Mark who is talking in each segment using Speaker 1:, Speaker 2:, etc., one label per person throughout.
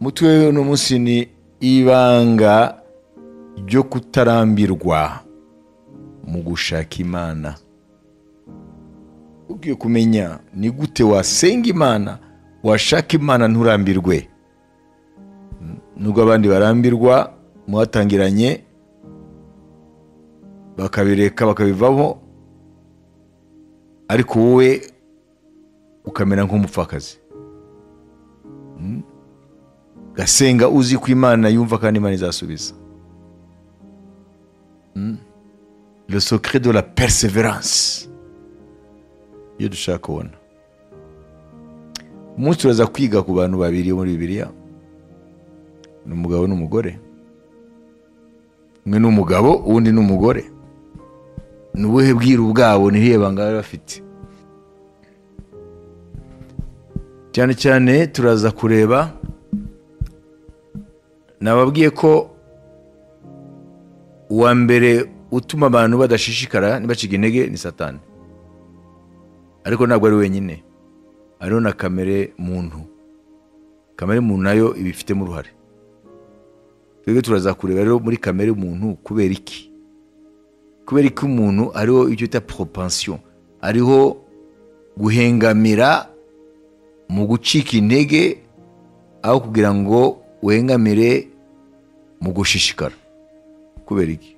Speaker 1: Mutwe no munsi ni ibanga ryo kutarambirwa mu gushaka Imana. Ugiye kumenya ni gute wasenga Imana, washaka Imana nturambirwe. Nubwo abandi barambirwa muhatangiranye bakabireka bakabivaho, ariko wowe ukamera nk'umupfakazi. Gasenga uzi ko Imana yumva kandi Imana izasubiza. Le secret de la persévérance. Iyo dushaka kubona. Umunsi turaza kwiga ku bantu babiri muri Bibiliya. Ni umugabo n'umugore. Umwe ni umugabo, uwundi ni umugore. Ni ubuhe bwiru bwabo, ni irihe banga bari bafite? Cyane cyane turaza kureba, nababwiye ko uwa mbere utuma abantu badashishikara ntibacike intege ni Satani. Ariko ntabwo ari wenyine, hariho na kamere muntu. Kamere muntu nayo ibifitemo uruhare. Twebwe turaza kureba rero muri kamere muntu kubera iki. Kubera ko umuntu hariho icyo bita propension, hariho guhengamira mu gucika intege aho kugira ngo uhengamire mu gushishikara. Kubera iki?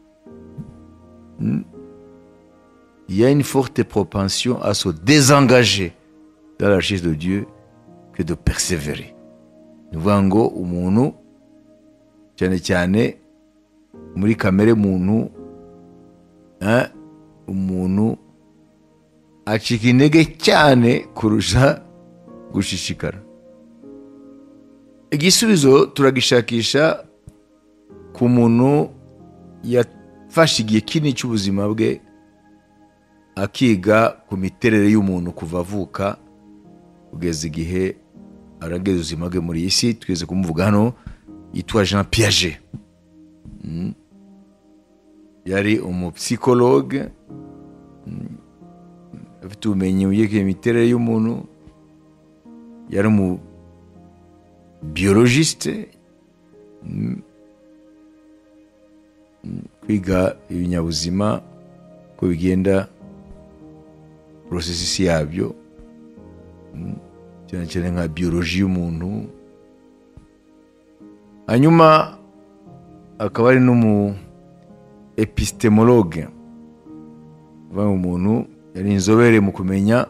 Speaker 1: Il y a une forte propension à se désengager dans la recherche de Dieu que de persévérer. Ni ukuvuga ngo umuntu cyane cyane muri kamere muntu, umuntu acika intege cyane kurusha gushishikara. Igisubizo turagishakisha ku muntu yafashe igihe kinini cy'ubuzima bwe akiga ku miterere y'umuntu kuva avuka kugeza igihe arageza ubuzima bwe muri iyi si. Twese kumuvuga hano, yitwa Jean Piaget. Yari umupsikologe, afite ubumenyi bujyanye n'imiterere y'umuntu. Yari umu biologiste, kwiga ibinyabuzima ko bigenda processus yabyo, cyane cyane nka biologie y'umuntu. Hanyuma akaba ari n'umu epistemologue, umuntu yari inzobere mu kumenya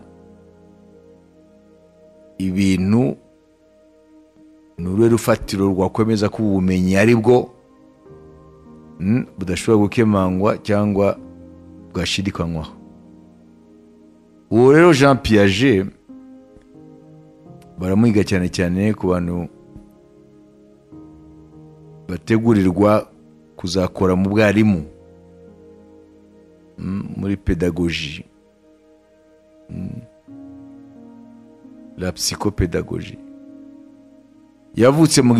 Speaker 1: ibintu, ni uruhe rufatiro rwakwemeza ko ubumenyi ari bwo budashobora gukemangwa cyangwa bwashidikanywaho. Uwo rero Jean Piaget baramwiga cyane cyane ku bantu bategurirwa kuzakora mu bwarimu, muri pédagogie, la psychopédagogie. Yavutse mu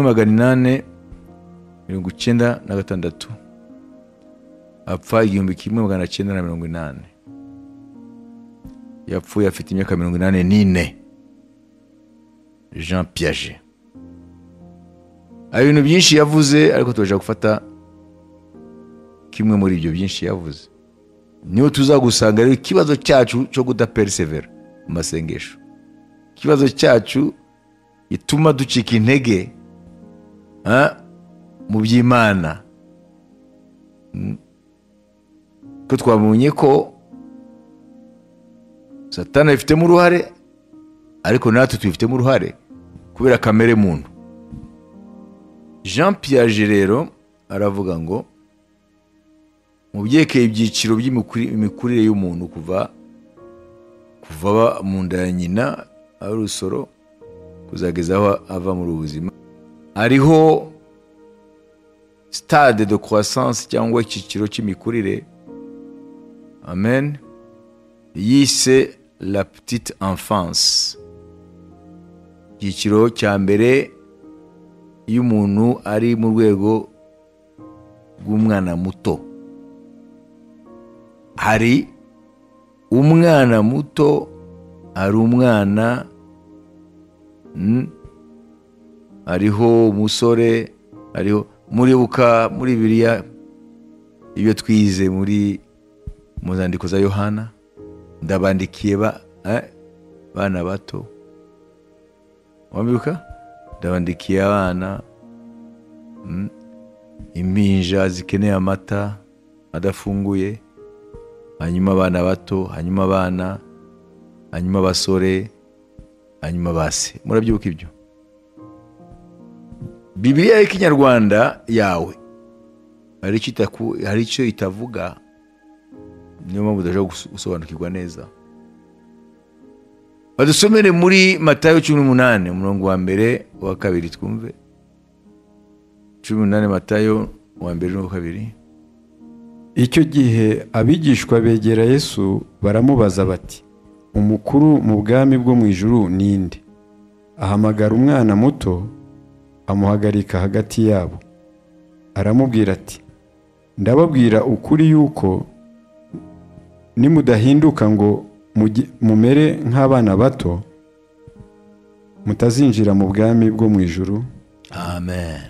Speaker 1: 1896, apfa 1980. Yapfuye afite imyaka 84. Jean Piaget. Hari ibintu byinshi yavuze, ariko twaje gufata kimwe muri ibyo byinshi yavuze. Niyo tuzagusanga rero ikibazo cyacu cyo kudapersevera mu masengesho. Ikibazo cyacu ituma ducika intege mu by'Imana. Ko twabonye ko Satani afitemo uruhare, ariko natwe tubifitemo uruhare kubera kamere muntu. Jean Piaget rero aravuga ngo mu byekeye ibyiciro by'imikurire y'umuntu kuva mu nda ya nyina ari urusoro kuzageza aho ava muri ubuzima, hariho stade de croissance cyangwa icyiciro cy'imikurire, amen, yise la petite enfance. Icyiciro cya mbere iyo umuntu ari mu rwego rw'umwana muto. Hari umwana muto, hari umwana hariho umusore, hariho muribuka muri Bibiliya ibyo twize mu zandiko za Yohana, ndabandikiye bana bato. Wabibuka? Ndabandikiye abana, impinja zikeneye amata adafunguye, hanyuma abana bato, hanyuma abana, hanyuma abasore, hanyuma base. Murabyibuka ibyo? Bibiliya y'ikinyarwanda yawe hari icyo itavuga, niyo mpamvu udashobora gusobanukirwa neza. Badusomere muri Matayo 18 umurongo wa mbere wa kabiri twumve. 18 Matayo wa mbere n'uwa kabiri.
Speaker 2: Icyo gihe abigishwa begera Yesu baramubaza bati, umukuru mu bwami bwo mu ijuru ninde? Ahamagara umwana muto, amuhagarika hagati yabo, aramubwira ati, ndababwira ukuri yuko nimudahinduka ngo mumere nk'abana bato, mutazinjira mu bwami bwo mu ijuru.
Speaker 1: Amen.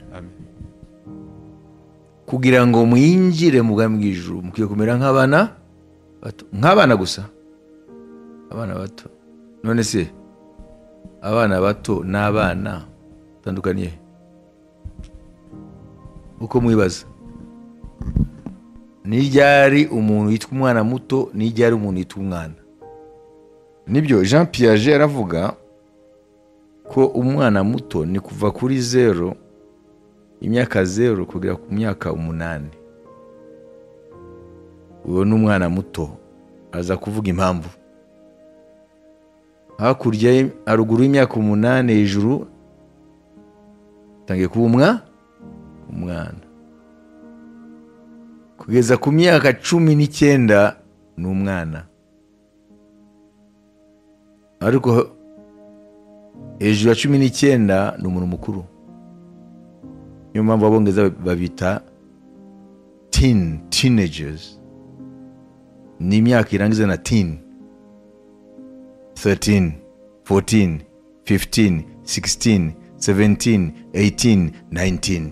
Speaker 1: Kugira ngo mwinjire mu bwami bw'ijuru mukwiye kumera nk'abana bato. Nk'abana gusa, abana bato. None se abana bato n'abana tandukaniye uko mwibaza? Ni ryari umuntu yitwa umwana muto, ni ryari umuntu yitwa umwana? Nibyo Jean Piaget aravuga ko umwana muto ni kuva kuri 0, imyaka 0 kugera ku myaka 8. Uwo ni umwana muto. Aza kuvuga impamvu. Hakurya haruguru y'imyaka 8 hejuru tangiye kuba umwana. Kugeza ku myaka 19 ni umwana. Ariko hejuru ya 19 ni umuntu mukuru. Niyo mpamvu abongereza babita teenagers. Ni imyaka irangiza na teen. 13, 14, 15, 16, 17, 18, 19.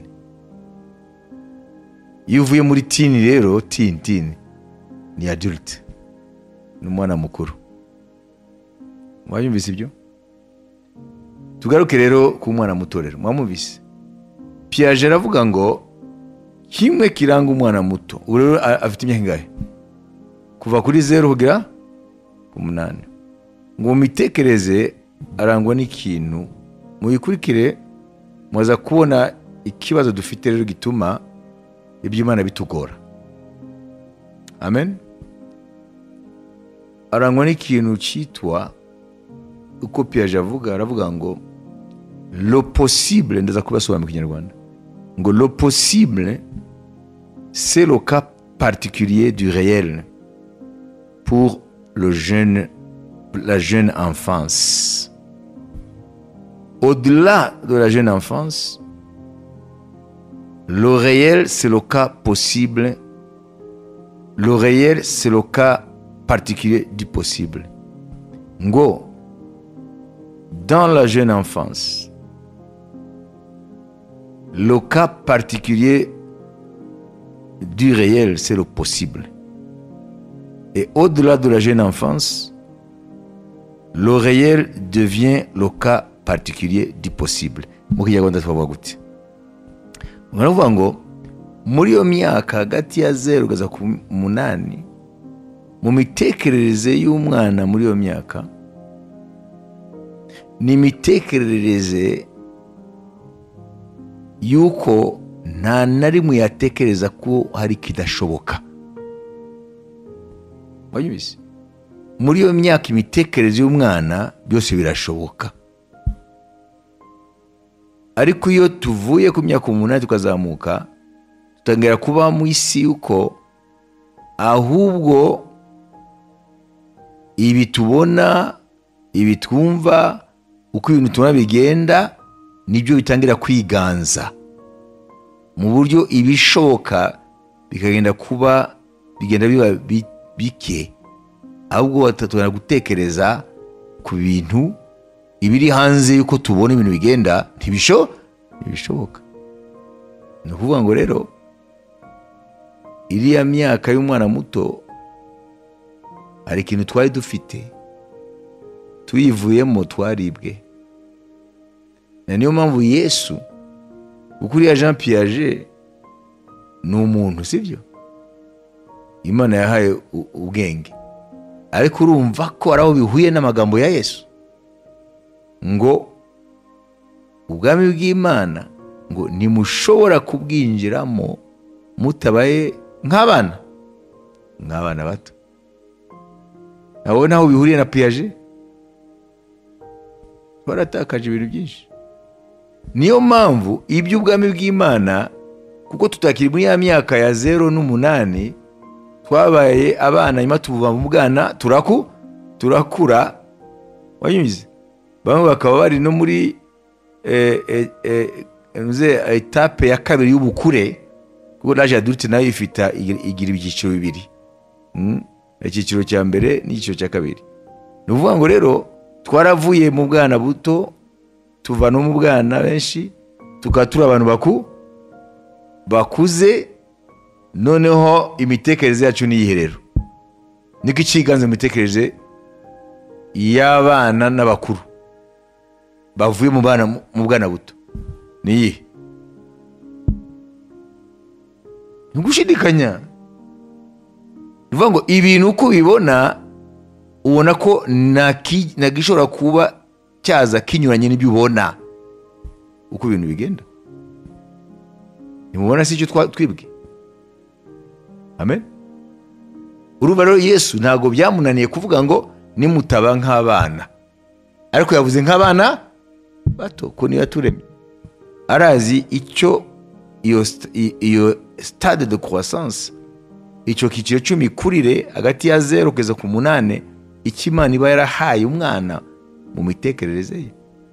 Speaker 1: Iyo uvuye muri teen rero, teen ni adult, ni umwana mukuru. Mwayumvise ibyo? Tugaruke rero ku mwana muto rero. Mwamuvise? Piaget aravuga ngo kimwe kiranga umwana muto. Ubu rero afite imyaka ingahe? Kuva kuri 0 kugera ku 8. Ngo mitekereze arangwa n'ikintu. Muyikurikire mwaza kubona ikibazo dufite rero gituma iby'Imana bitugora. Amen. Arangwa n'ikintu cyitwa, uko Piaget avuga, aravuga ngo le possible, ndaza kubasobanura mu Kinyarwanda, ngo le possible c'est le cas particulier du réel pour la jeune enfance. Au-delà de la jeune enfance, le réel c'est le cas possible, le réel c'est le cas particulier du possible. Ngo dans la jeune enfance, le cas particulier du réel, c'est le possible. Et au-delà de la jeune enfance, le réel devient le cas particulier du possible. Mukinyarwanda twavuga gute? Muravuga ngo muri yo myaka hagati ya 0 kugeza ku 8, mu mitekerereze y'umwana muri yo myaka, ni imitekerereze yuko nta na rimwe yatekereza ko hari kidashoboka. Wayibise? Muri yo myaka imitekerereze y'umwana byose birashoboka. Ariko iyo tuvuye ku myaka 8 tukazamuka, tutangira kuba mu isi yuko ahubwo ibi tubona, ibi twumva, uko ibintu tubona bigenda, nibyo bitangira kwiganza, mu buryo ibishoboka bikagenda kuba bigenda biba bike, ahubwo batatubona gutekereza ku bintu ibiri hanze yuko tubona ibintu bigenda ntibishoboka. Ni ukuvuga ngo rero iriya myaka y'umwana muto hari ikintu twari dufite, tuyivuyemo twaribwe. Na niyo mpamvu Yesu, kuko uriya Jean Piaget ni umuntu, sibyo? Imana yahaye ubwenge, ariko urumva ko ari aho bihuye n'amagambo ya Yesu ngo ubwami bw'Imana ngo ntimushobora kubwinjiramo mutabaye nk'abana bato. Nabona aho bihuriye na Piaget. Twaratakaje ibintu byinshi. Niyo mpamvu iby'ubwami bw'Imana, kuko tutakiri muri ya myaka ya 0 n'8, twabaye abana, nyuma tuvuga mu bwana turakura. Wanyuze bamwe bakaba bari no muri etape ya kabiri y'ubukure, kuko l'âge adulte nayo igira ibyiciro bibiri, icyiciro cya mbere n'icyiciro cya kabiri. Ni ukuvuga ngo rero twaravuye mu bwana buto tuva no mu bwana benshi tukatura abantu bakuze, noneho imitekerereze yacu ni iyiherero. Niko ikiganze mu mitekerereze y'abana n'abakuru bavuye mu bwana buto ni iyi. Ngushidikanya uvuga ngo ibintu uko bibona ubona ko nagishobora kuba cyaza kinyuranye n'ibyo ubona uko ibintu bigenda. Nimubona si icyo twibwe. Amen. Urumva rero Yesu ntago byamunaniye kuvuga ngo nimutaba nk'abana, ariko yavuze nk'abana bato, ko niyo yaturemye. Arazi icyo iyo stade de croissance, icyo kiciro cy'imikurire hagati ya 0 kugeza ku 8, Imana iba yarahaye umwana mu mitekerereze ye.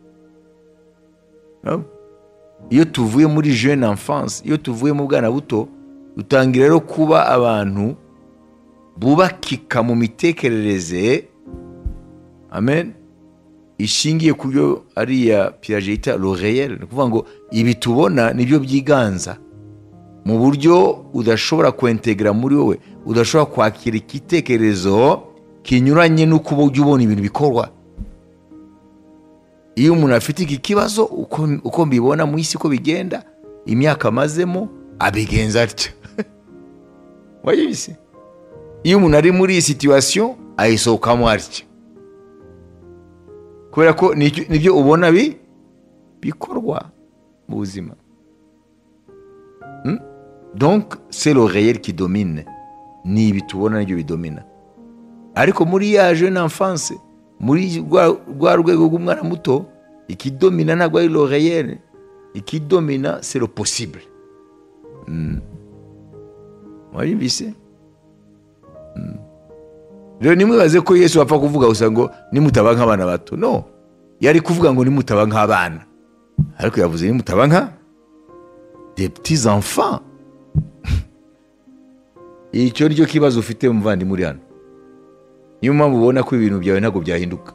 Speaker 1: Iyo tuvuye muri jeune enfance, iyo tuvuye mu bwana buto, dutangira rero kuba abantu bubakika mu mitekerereze, amen, ishingiye ku byo ariya Piaget yita le réel. Ni ukuvuga ngo ibi tubona nibyo byiganza, mu buryo udashobora kwintegra muri wowe, udashobora kwakira igitekerezo kinyuranye n'uko ujya ubona ibintu bikorwa. Iyo umuntu afite iki kibazo, uko mbibona mu isi ko bigenda, imyaka amazemo abigenza atya. Wayibise? Iyo umuntu ari muri iyi situation ayisohokamo atya, kubera ko nibyo ubona bikorwa mu buzima. Donc c'est le réel qui domine. Ni bitubona nibyo bidomina. Ariko muri ya jeune enfance, muri rwa rwego rw'umwana muto, ikidomina ntabwo ari le réel, ikidomina c'est le possible. Wayibise? Rero nimwibaze ko Yesu apfa kuvuga gusa ngo nimutaba nk'abana bato. No, yari kuvuga ngo nimutaba nk'abana, ariko yavuze nimutaba nka des petits enfants. Icyo ryo kibazo ufite muvandi muri hano. Niyo mpamvu ubona ko ibintu byawe ntabwo byahinduka.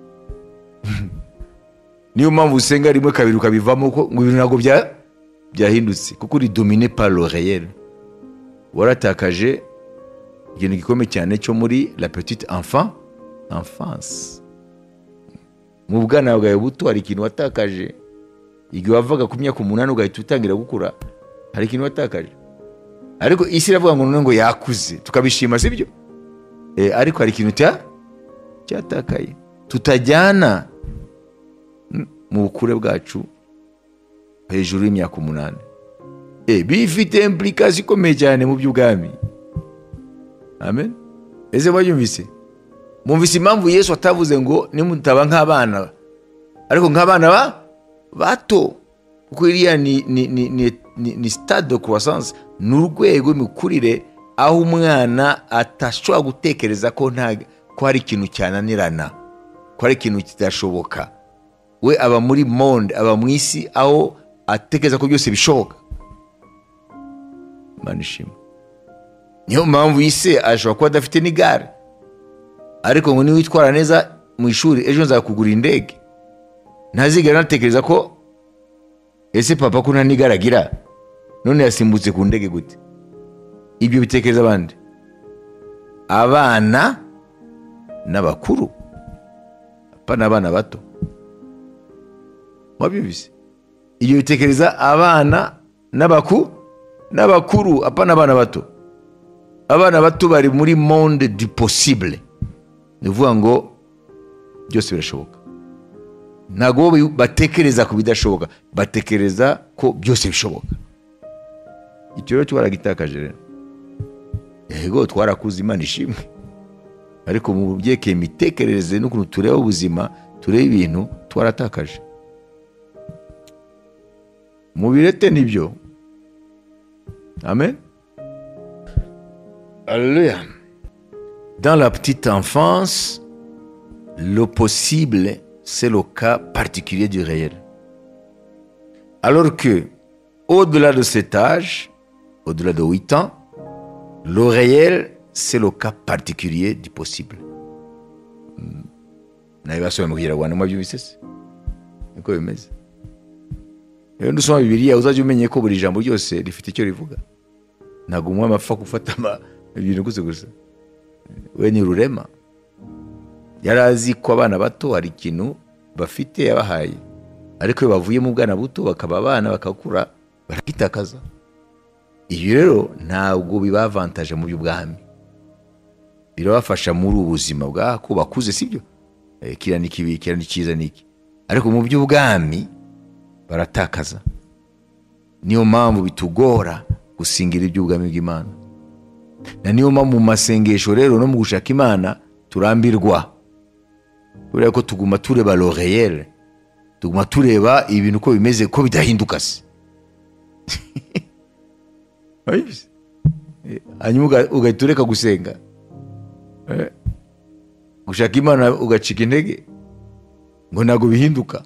Speaker 1: Niyo mpamvu usenga rimwe kabiri ukabivamo ko ngo ibintu ntabwo byahindutse, kuko uri dominé par le réel. Waratakaje ikintu gikomeye cyane cyo muri la petite enfance. Mu bwana bwawe buto hari ikintu watakaje. Igihe wavaga ku myaka 8 ugahita utangira gukura, hari ikintu watakaje. Ariko isi iravuga ngo yakuze, tukabishima, sibyo? Ariko hari ikintu cyatakaye tutajyana mu bukure bwacu hejuru y'imyaka 8. Bifite implication ikomeye cyane mu by'ubwami. Amen. Ese bayumvise? Mumvise impamvu Yesu atavuze ngo nimutaba nk'abana, ariko nk'abana bato, kuko iriya ni stade de croissance, n'urwego imikurire aho umwana atashobora gutekereza ko hari ikintu cyananirana, ko hari ikintu kidashoboka. We aba muri monde, aba mu isi aho atekereza ko byose bishoboka. Manishima. Niyo mpamvu yise ashobora kuba adafite n'igare, ariko ngo niwitwara neza mu ishuri ejo nzakugura indege. Ntazigera natekereza ko ese papa ko nta nigaragira none yasimbutse ku ndege gute? Ibyo bitekereza abandi, abana n'abakuru, apana abana bato. Wabyumvise? Ibyo bitekereza abana n'abakuru, apana abana bato. Abana bato bari muri monde du possible, ni ukuvuga ngo byose birashoboka. Ntabwo batekereza ku bidashoboka, batekereza ko byose bishoboka. Icyo rero twaragitakaje rero. Yego twarakuze, Imana ishimwe, ariko mu byekeye imitekerereze n'ukuntu tureba ubuzima, tureba ibintu, twaratakaje. Mubirete nibyo. Amen. Alléluia. Dans la petite enfance, le possible, c'est le cas particulier du réel. Alors que, au-delà de cet âge, au-delà de 8 ans, le réel, c'est le cas particulier du possible. Naibasomera Rwanda mwabyumvise se? Niko bimeze. Iyo ndusoma Bibiliya uzajya umenye ko buri jambo ryose rifite icyo rivuga. Ntabwo umwe amapfa gufata ibintu gusa. We ni rurema. Yarazi ko abana bato hari ikintu bafite yabahaye, ariko iyo bavuye mu bwana buto bakaba abana bakakura barakitakaza. Iyo rero ntabwo biba avantage mu by'ubwami, birabafasha muri ubuzima bwako bakuze, sibyo? Kira ni kibi, kira ni cyiza niki, ariko mu by'ubwami baratakaza. Niyo mpamvu bitugora gusingira iby'ubwami bw'Imana, na niyo mpamvu mu masengesho rero no mu gushaka Imana turambirwa, kubera ko tuguma tureba le réel, tuguma tureba ibintu ko bimeze, ko bidahinduka se. Hanyuma ugahita ureka gusenga, gushaka Imana ugacika intege ngo ntabwo bihinduka.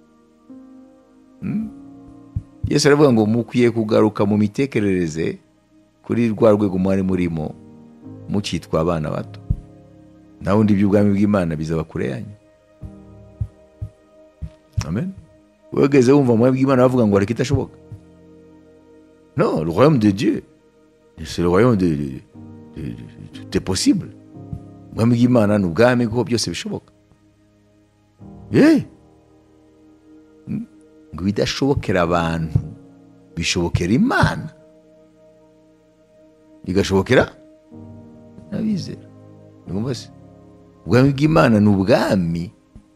Speaker 1: Yesu aravuga ngo mukwiye kugaruka mu mitekerereze kuri rwa rwego mwari murimo mukitwa abana bato, naho undi by'ubwami bw'Imana bizaba kure yanyu. Amen. Wegeze wumva mu bw'Imana bavuga ngo ariko itashoboka? Non, le royaume de Dieu, c'est le royaume de tout est possible. Ubwami bw'Imana ni ubwami ko byose bishoboka. Ngo bidashobokera abantu bishobokera Imana, bigashobokera n'abizera. Numva se ubwami bw'Imana ni ubwami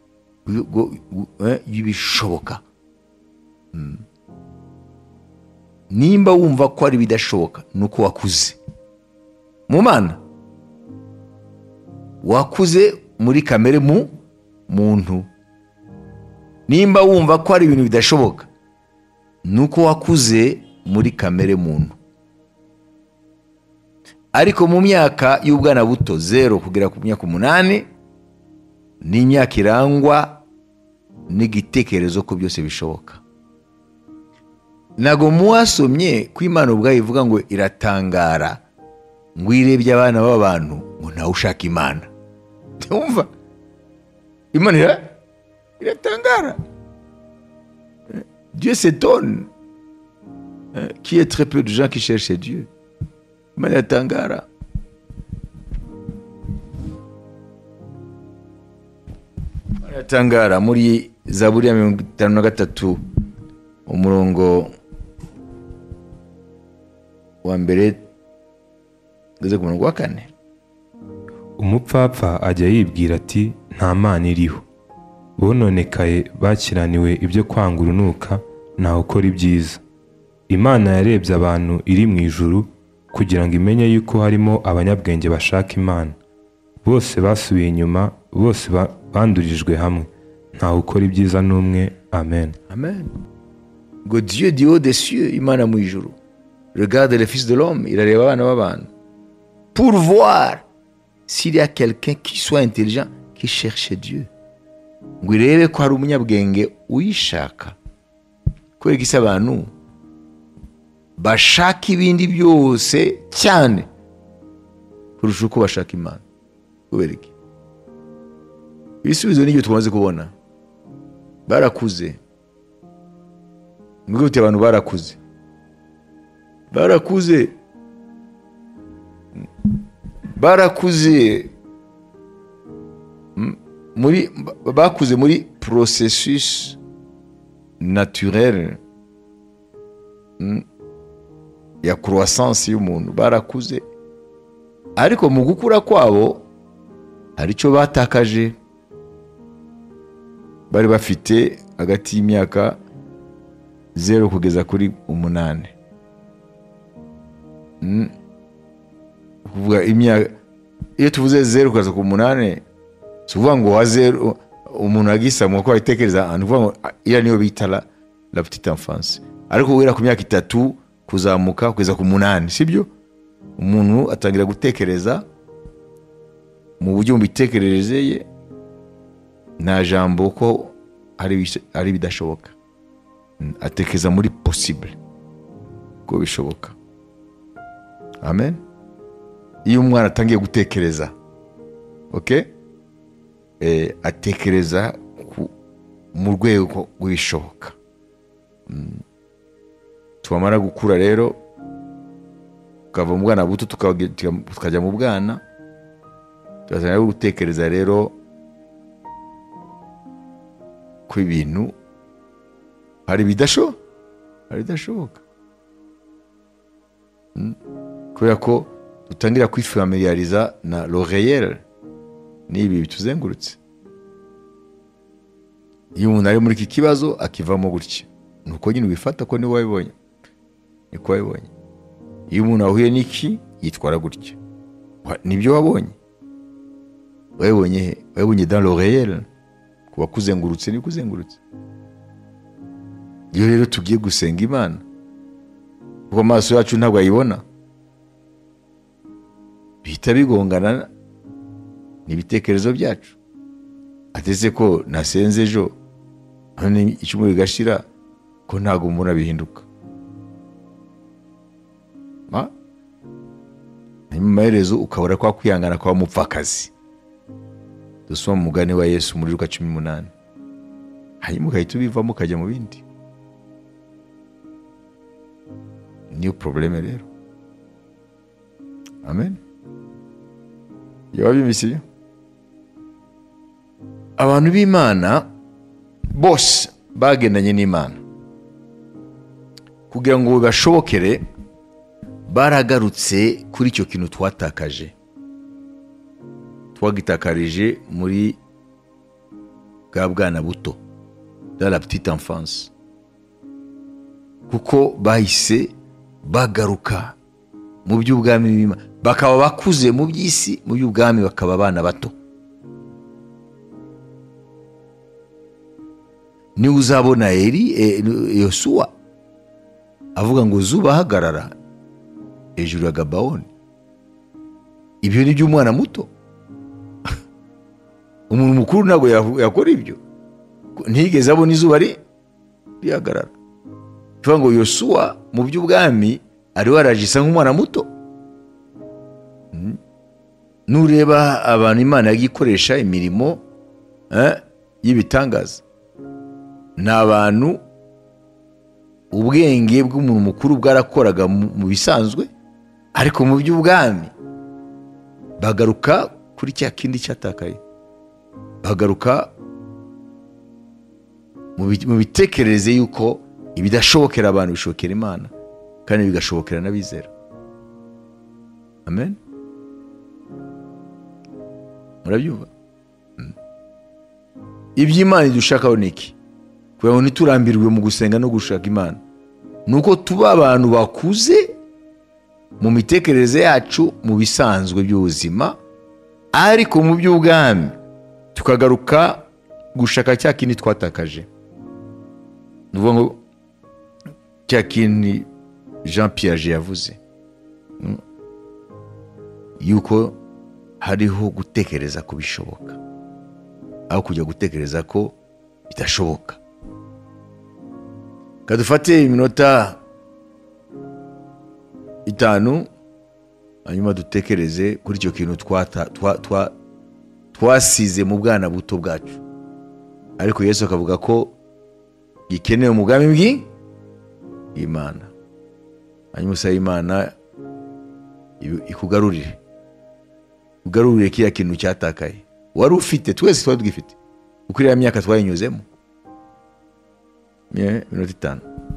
Speaker 1: y'ibishoboka. Nimba wumva ko ari bidashoboka, nuko wakuze mu Mana, wakuze muri kamere mu muntu. Nimba wumva ko ari ibintu bidashoboka, nuko wakuze muri kamere muntu. Ariko mu myaka y'ubwana buto 0 kugera ku myaka 8 ni imyaka irangwa n'igitekerezo ko byose bishoboka. Nago muwasomye ko Imana ubwayo ivuga ngo iratangara ngo irebye abana b'abantu ngo nawe ushaka Imana. Umva, Imana iratangara. Dieu s'étonne qu'il y ait très peu de gens qui cherchent Dieu. Imana iratangara. Iratangara muri Zaburi ya 53 umurongo wa mbere ngeze ku murongo wa 4.
Speaker 3: Umupfapfa ajya yibwira ati nta Mana iriho, bononekaye bakiraniwe ibyo kwanga urunuka ntawe ukora ibyiza. Imana yarebye abantu iri mu ijuru kugira ngo imenye yuko harimo abanyabwenge bashaka Imana. Bose basubiye inyuma, bose bandurijwe hamwe, ntawe ukora ibyiza n'umwe. Amen.
Speaker 1: Amen. Ngo Dieu du haut des cieux, Imana mu ijuru, regarde le fils de l'homme, irareba abana b'abantu pour voir s'il y a quelqu'un qui soit intelligent qui cherche Dieu. Ngo irebe ko hari umunyabwenge uyishaka. Kubera ko abantu bashaka ibindi byose cyane kurusha uko bashaka Imana. Kubera iki? Ibisubizo n'ibyo tumaze kubona. Barakuze, Mwihute abantu barakuze. Barakuze bakuze muri processus naturel ya croissance y'umuntu, barakuze ariko mu gukura kwabo hari icyo batakaje. Bari bafite hagati y'imyaka 0 kugeza kuri 8. Kuvuga imyaka, iyo tuvuze 0 kugeza ku 8, suvuga ngo wa 0 umuntu agisamwa ko ayitekereza, anuvuga ngo ira niyo bita la petite enfance. Ariko wera ku myaka 3 kuzamuka kugeza ku 8, sibyo? Umuntu atangira gutekereza mu buryo mbitekererezeye, nta jambo ko ari bidashoboka. Atekereza muri possible ko bishoboka. Amen. Iyo umwana atangiye gutekereza, okay, atekereza mu rwego rw'ibishoboka. Twamara gukura rero, tukava mu bwana buto tukajya mu bwana, tuzatangira gutekereza rero ko ibintu hari bidashoboka. Kubera ko dutangira kwifamiliariza na le réel, n'ibi bituzengurutse. Iyo umuntu ari muri iki kibazo akivamo gutya, nuko nyine ubifata ko ni wabibonye, niko wabibonye. Iyo umuntu ahuye n'iki yitwara gutya, nibyo wabonye. Wabibonye dans le réel, kuba kuzengurutse ni kuzengurutse. Iyo rero tugiye gusenga Imana, kuko amaso yacu ntabwo ayibona, bihita bigongana n'ibitekerezo byacu. Ateze ko nasenze ejo, none icyumweru gashira ko ntabwo umuntu abihinduka. Hanyuma amaherezo ukabura kwa kwihangana kwa mupfakazi. Dusoma mu mugani wa Yesu muri Luka 18. Hanyuma ugahita ubivamo ukajya mu bindi. Niyo probleme rero. Amen. Yabimisiye. Abantu b'Imana bose bagendanye n'Imana, kugira ngo bashobokere, baragarutse kuri icyo kintu twagitakarije muri bwa bwana buto, dans la petite enfance. Kuko bahise bagaruka mu by'ubwami bw'Imana, bakaba bakuze mu by'isi, mu by'ubwami bakaba abana bato. Ni uzabona Yosuwa avuga ngo zuba hagarara hejuru ya Gabaoni. Ibyo ni by'umwana muto. Umuntu mukuru ntabwo yakora ibyo. Ntigeze abona izuba rihagarara. Tuvuga ngo Yosuwa mu by'ubwami ari warajisa nk'umwana muto. Nureba abantu Imana yagikoresha imirimo y'ibitangaza, ni abantu ubwenge bw'umuntu mukuru bwarakoraga mu bisanzwe, ariko mu by'ubwami bagaruka kuri cya kindi cyatakaye. Bagaruka mu bitekereze yuko ibidashobokera abantu bishobokera Imana, kandi bigashobokera n'abizera. Amen. Murabyumva? Iby'Imana idushakaho ni iki? Kugira ngo ntiturambirwe mu gusenga no gushaka Imana, nuko tuba abantu bakuze mu mitekerereze yacu mu bisanzwe by'ubuzima, ariko mu by'ubwami tukagaruka gushaka cya kindi twatakaje. Nuvuga ngo cya kindi Jean Piaget yavuze, yuko hariho gutekereza ko bishoboka aho kujya gutekereza ko bidashoboka. Kadufate iminota 5 hanyuma dutekereze kuri icyo kintu twasize mu bwana buto bwacu, ariko Yesu akavuga ko gikenewe mu bwami y'Imana, hanyuma usaba Imana ikugarurire kiriya kintu cyatakaye wari ufite, twese twari dugifite, uko iriya myaka twayinyuzemo. 5 minutes.